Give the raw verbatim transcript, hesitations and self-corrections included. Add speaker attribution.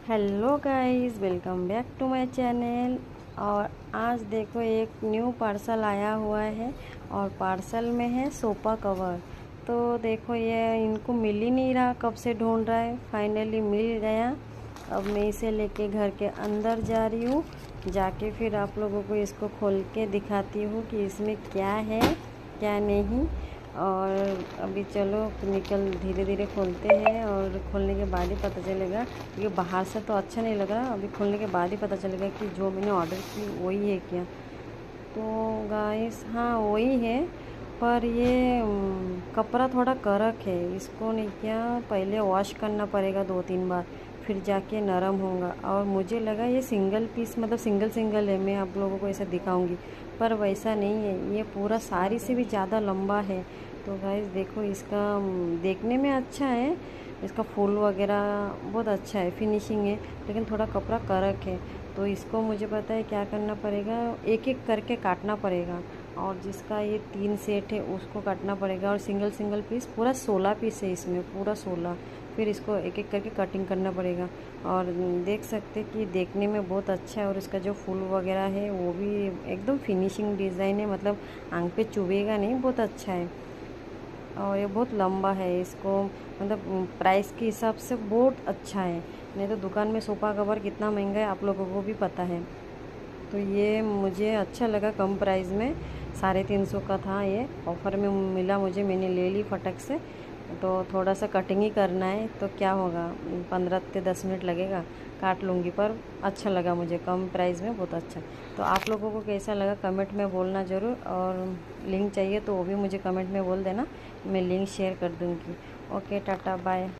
Speaker 1: Hello guys, welcome back to my channel. और आज देखो एक न्यू पार्सल आया हुआ है और पार्सल में है सोफ़ा कवर। तो देखो ये इनको मिल ही नहीं रहा, कब से ढूंढ रहा है, फाइनली मिल गया। अब मैं इसे लेके घर के अंदर जा रही हूँ। जाके फिर आप लोगों को इसको खोल के दिखाती हूँ कि इसमें क्या है क्या नहीं। और अभी चलो निकल धीरे धीरे खोलते हैं और खोलने के बाद ही पता चलेगा, क्योंकि बाहर से तो अच्छा नहीं लग रहा। अभी खोलने के बाद ही पता चलेगा कि जो मैंने ऑर्डर की वही है क्या। तो गाइस हाँ वही है, पर ये कपड़ा थोड़ा कड़क है। इसको नहीं क्या पहले वॉश करना पड़ेगा दो तीन बार, फिर जाके नरम होगा। और मुझे लगा ये सिंगल पीस मतलब सिंगल सिंगल है, मैं आप लोगों को ऐसा दिखाऊंगी, पर वैसा नहीं है। ये पूरा साड़ी से भी ज़्यादा लंबा है। तो गाइस देखो, इसका देखने में अच्छा है, इसका फूल वगैरह बहुत अच्छा है, फिनिशिंग है, लेकिन थोड़ा कपड़ा कड़क है। तो इसको मुझे पता है क्या करना पड़ेगा, एक एक करके काटना पड़ेगा। और जिसका ये तीन सेट है उसको काटना पड़ेगा। और सिंगल सिंगल पीस पूरा सोलह पीस है इसमें, पूरा सोलह। फिर इसको एक एक करके कटिंग करना पड़ेगा। और देख सकते कि देखने में बहुत अच्छा है। और इसका जो फूल वगैरह है वो भी एकदम फिनिशिंग डिज़ाइन है, मतलब आंख पे चुभेगा नहीं, बहुत अच्छा है। और ये बहुत लंबा है, इसको मतलब प्राइस के हिसाब से बहुत अच्छा है। नहीं तो दुकान में सोफ़ा कवर कितना महंगा है आप लोगों को भी पता है। तो ये मुझे अच्छा लगा, कम प्राइस में साढ़े तीन सौ का था, ये ऑफ़र में मिला मुझे, मैंने ले ली फटक से। तो थोड़ा सा कटिंग ही करना है, तो क्या होगा, पंद्रह से दस मिनट लगेगा, काट लूँगी। पर अच्छा लगा मुझे, कम प्राइस में बहुत अच्छा। तो आप लोगों को कैसा लगा कमेंट में बोलना ज़रूर। और लिंक चाहिए तो वो भी मुझे कमेंट में बोल देना, मैं लिंक शेयर कर दूँगी। Okay, tata bye.